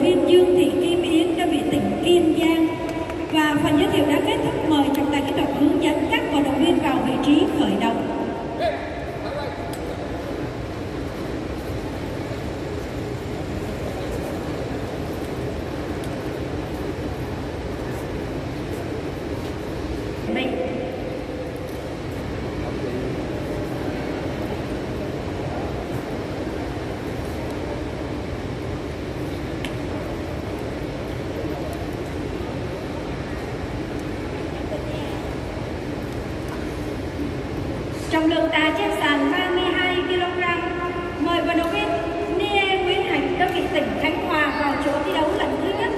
viên Dương Thị Kim Yến đã bị tỉnh Kiên Giang. Và phần giới thiệu đã kết thúc, mời trọng tài kỹ thuật hướng dẫn các vận động viên vào vị trí khởi động. Trọng lượng tạ trên sàn 32 kg, mời vận động viên Nie Nguyễn Hạnh đơn vị tỉnh Khánh Hòa vào chỗ thi đấu lần thứ nhất.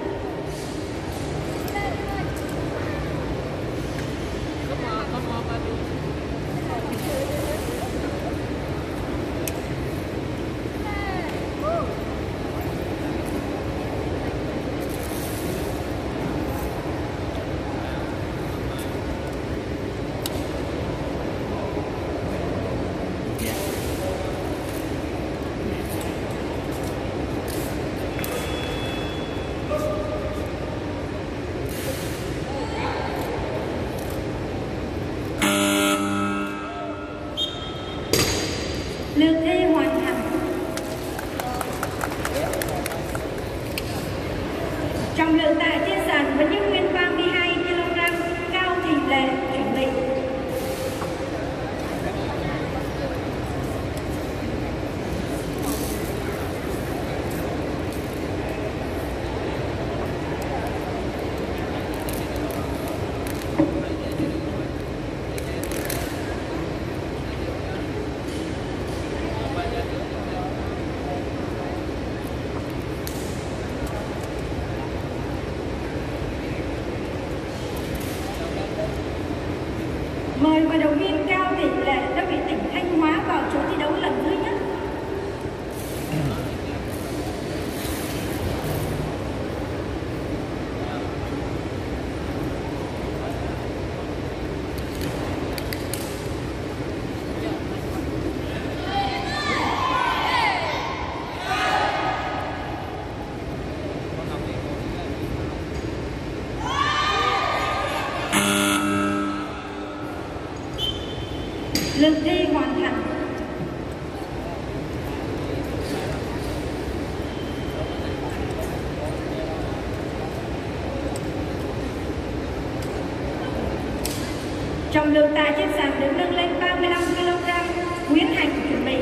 Lượt thi hoàn thành. Trọng lượng tạ trên sàn vẫn giữ nguyên 32 kg, Cao Thị Lệ chuẩn bị. Mời vận động viên Cao Thị Lệ đơn vị tỉnh Thanh Hóa vào chỗ thi đấu lần thứ nhất. Lượt thi hoàn thành. Trọng lượng tạ trên sàn được nâng lên 35 kg, Nguyễn Hạnh chuẩn bị.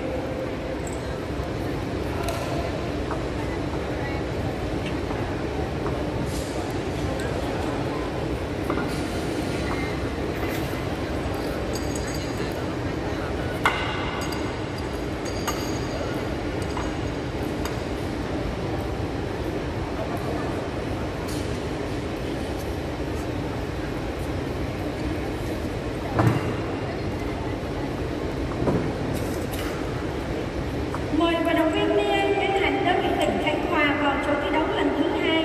Mời vận động viên Nie Nguyễn Hạnh đơn vị tỉnh Khánh Hòa vào chỗ thi đấu lần thứ hai.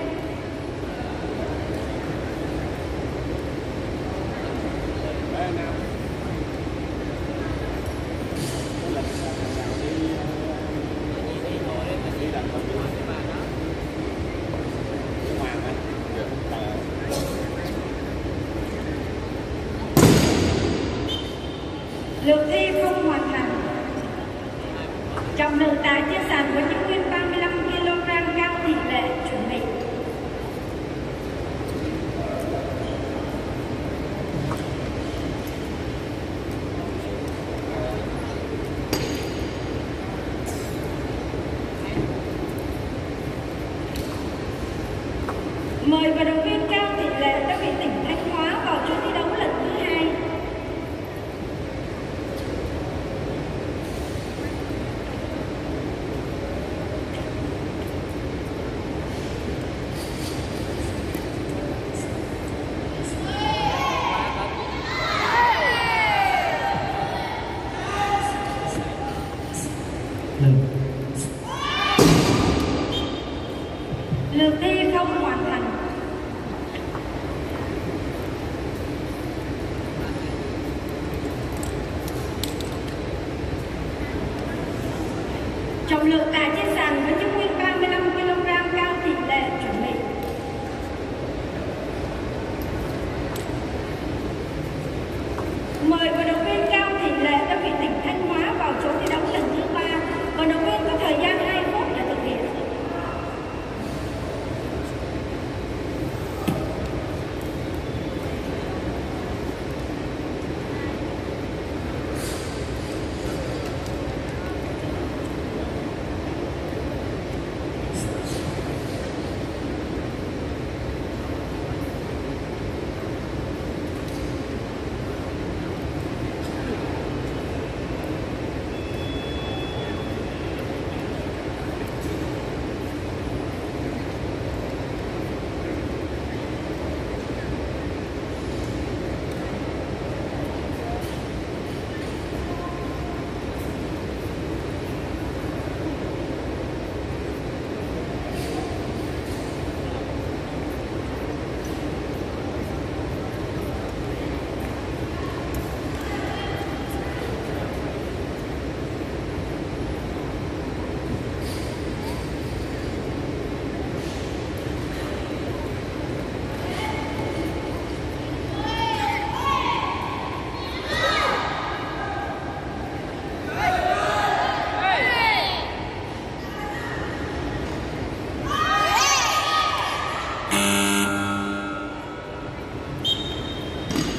Lượt thi không hoàn thành. Trọng lượng tạ trên sàn vẫn giữ nguyên 35 kg, Cao Thị Lệ chuẩn bị. Mời vận động viên Cao Thị Lệ đơn vị tỉnh Thanh Hóa vào chỗ thi đấu lần thứ hai. Lượt thi không hoàn thành. Trọng lượng tạ trên sàn vẫn giữ nguyên 35 kg.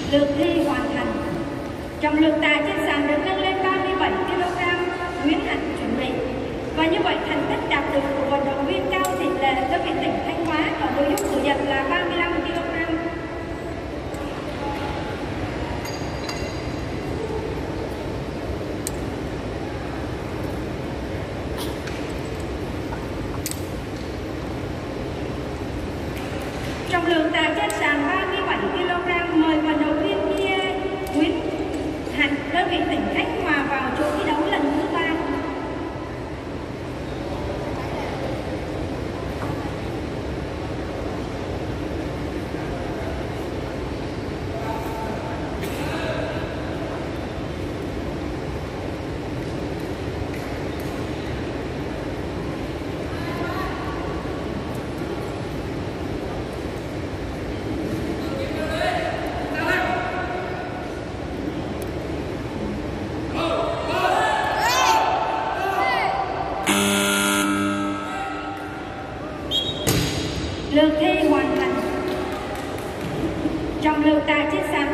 Lượt thi hoàn thành. Trọng lượng tài trên sàn được nâng lên 37 kg. Nguyễn Hạnh chuẩn bị. Và như vậy thành tích đạt được của vận động viên Cao Thị Lệ đơn vị tỉnh Thanh Hóa ở nội dung thủ dật là 35 kg. Trọng lượng tài trên sàn 37 kg. Mời vận động viên Nguyễn Hạnh đơn vị tỉnh Khánh Hòa vào chỗ thi đấu lần thứ 3. Lượt thi hoàn thành. Trọng lượng tài trên sàn